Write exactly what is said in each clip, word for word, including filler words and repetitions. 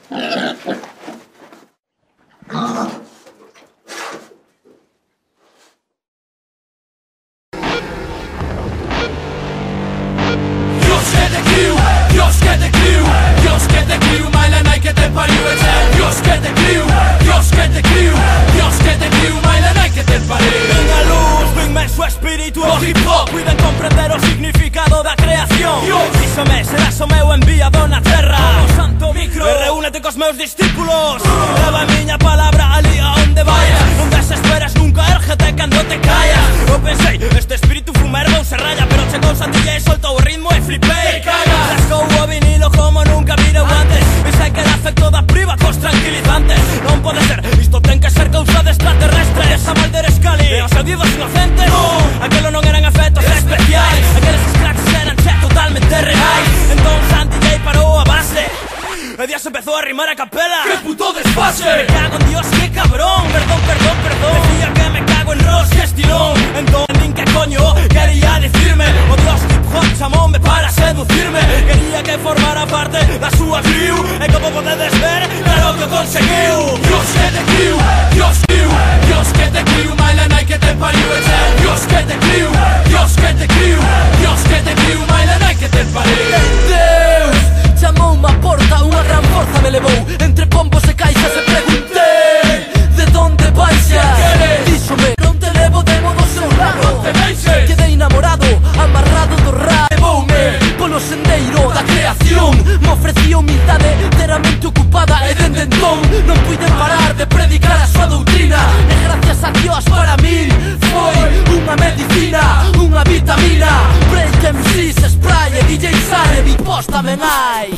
Cuiden comprender o significado da creación. Díxome, serás o meu enviado na terra. O santo micro, e reúnete cos meus discípulos. Leva a miña palabra ali a onde vayas. Non desesperes nunca, érgete cando te callas. Eu pensei, este espírito fumer non se raya, pero chegou Santilla e soltou o ritmo e flipei. Rascou o vinilo como nunca virou antes. Pensei que era efecto da priva cos tranquilizantes. Non pode ser, isto ten que ser cousa de extraterrestre. Esa Mulder Scully e os avivos inocentes. No, aquelo non eran efectos especiais. Aqueles cracks eran che totalmente reais. Entón Santilla parou a base e Díaz empezou a rimar a capela. ¡Qué puto desfase! Me cago en Dios, qué cabrón. Perdón, perdón, perdón. Decía que me cago en Ross, que estirón. Entón, nin que coño quería dicirme. O Dios hip hop chamoume para seducirme. Quería que formara parte da súa crew. E como podedes ver, claro que o conseguiu. Dios que te crew, Dios crew, Dios que te crew. Mailanai que te pariu e che. Dios que te crew, Dios que te crew, Dios que te crew. Mailanai que te pariu. Deus chamoume a porta, unha gran forza me levou. Entre pompos e caixas e preguntei: de donde vais xa? Díxome, non te levo, demo do seu lado. Quedei enamorado, amarrado do ra. Levoume polo sendeiro da creación. Me ofrecía humildade enteramente ocupada. E dende entón non puiden parar de predicar a súa doutrina. E gracias a Dios para min foi unha medicina, unha vitamina. Break M Cs, Spray e D J Sane, Big Boss tamén hai.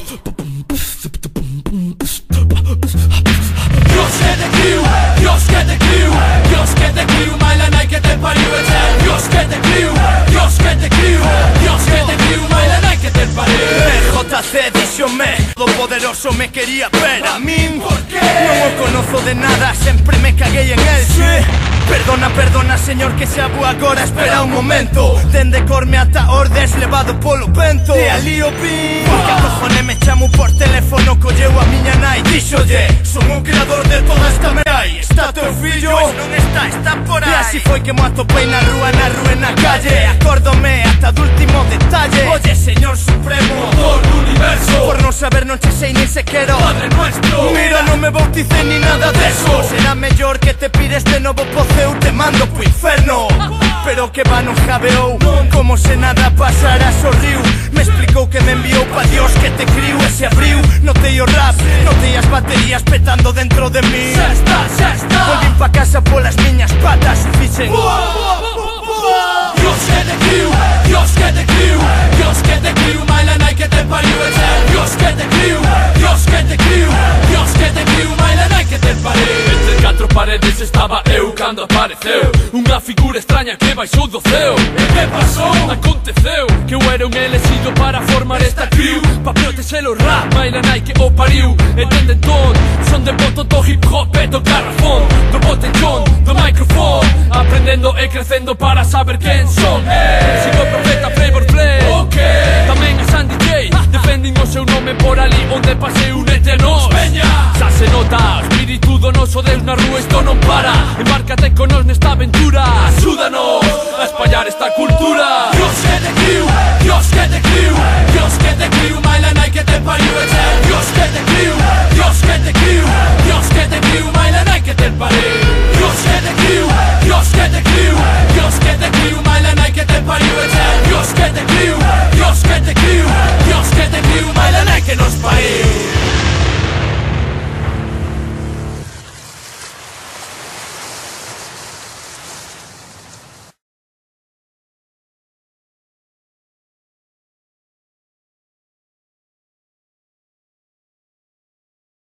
Dios que te crew, Dios que te crew, Dios que te crew. Mailanai que te pariu e che. Dios que te crew, Dios que te crew, Dios que te crew. Mailanai que te pariu. J C díxome, todo poderoso me quería ver a min. ¿Por qué? Non o conozo de nada, sempre me caguei en el. Sí. Perdona, perdona, señor, que xa vou agora. Espera un momento. Dende Corme ata Ordes, levado polo vento. E ali o vi. Porque a cojones me chamo por teléfono. Colleu a miña nai, díxolle: son o creador de toda esta merda. Está teu fillo? Pois non está, está por aí. E así foi que mo atopei na rúa, na rúa e na calle. Acórdome ata do último detalle. Oye, señor supremo, motor do universo. Por non saber non che sei nin sequero Padre nuestro. Mira, non me bauticé ni nada deso. Será mellor que te pires de novo pozo. Eu te mando po inferno. Pero que va non jabeou, como se nada pasara, sorriu. Me explicou que me enviou pa Dios que te criou. E se abriu, notei o rap, notei as baterías petando dentro de mí. Xa está, xa está. Volvín pa casa polas miñas patas e fixen Dios que te criou, Dios que te criou, Dios que te criou. Mailanai que te pariu e che. Dios que te criou, Dios que te criou, Dios que te criou. Mailanai que te pariu. Entre catro paredes estaba eu cando apareceu unha figura extraña que baixou do ceo. E que pasou? Aconteceu que eu era un elexido para formar esta crew, pa protexer o rap, Mailanai que o pariu. E dende entón, son de boto do hip hop e do garrafón, do botellón, do microfón, aprendendo e crecendo para saber quen son. eh. Sigo o profeta Flavor Flay, okay. Tamén a Sandy J, defenden o seu nome por ali onde pasei un eternos. Xa se nota, o espírito do noso Deus na rúa, isto non para. Embarcate con nos nesta aventura, axúdanos a espallar esta cultura. Dios que te criou, Dios que te